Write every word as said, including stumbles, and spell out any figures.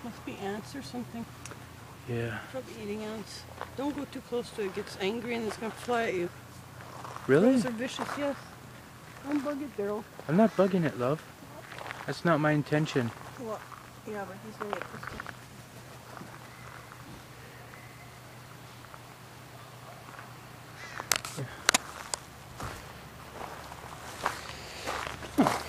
Must be ants or something. Yeah. Probably eating ants. Don't go too close to it. It gets angry and it's going to fly at you. Really? Crows are vicious, yes. Don't bug it, Darryl. I'm not bugging it, love. That's not my intention. What? Yeah, but he's going to get pissed off. Huh.